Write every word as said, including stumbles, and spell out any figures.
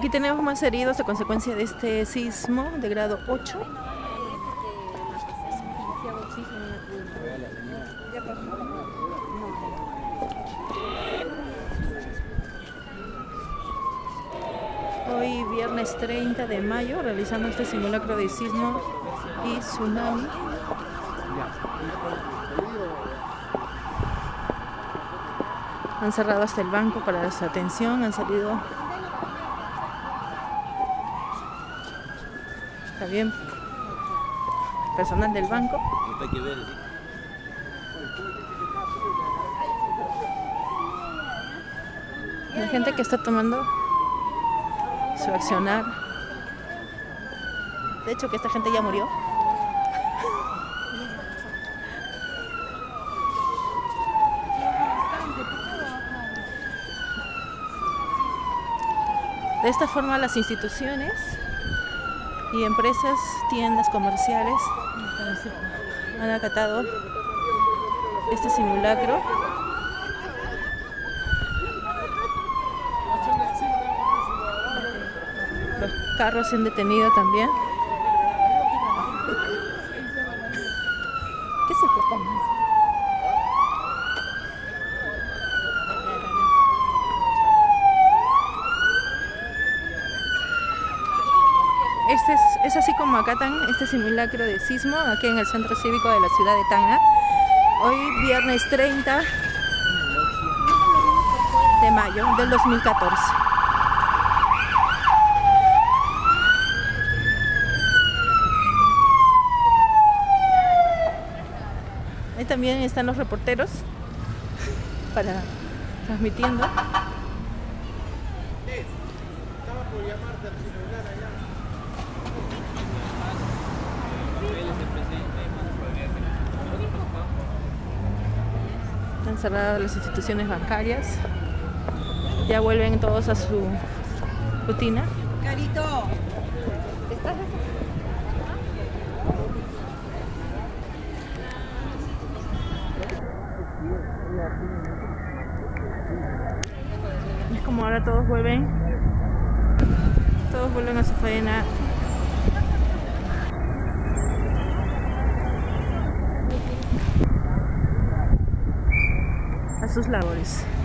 Aquí tenemos más heridos a consecuencia de este sismo de grado ocho. Hoy viernes treinta de mayo realizando este simulacro de sismo y tsunami. Han cerrado hasta el banco para su atención, han salido también personal del banco. Hay gente que está tomando su accionar. De hecho que esta gente ya murió. De esta forma las instituciones y empresas, tiendas comerciales han acatado este simulacro. Los carros se han detenido también. ¿Qué se propone? Este es, es así como acatan este simulacro de sismo aquí en el centro cívico de la ciudad de Tacna. Hoy viernes treinta de mayo del dos mil catorce. Ahí también están los reporteros para transmitiendo. Están cerradas las instituciones bancarias. Ya vuelven todos a su rutina. Carito, ¿estás? Es como ahora todos vuelven, todos vuelven a su faena. A sus labores.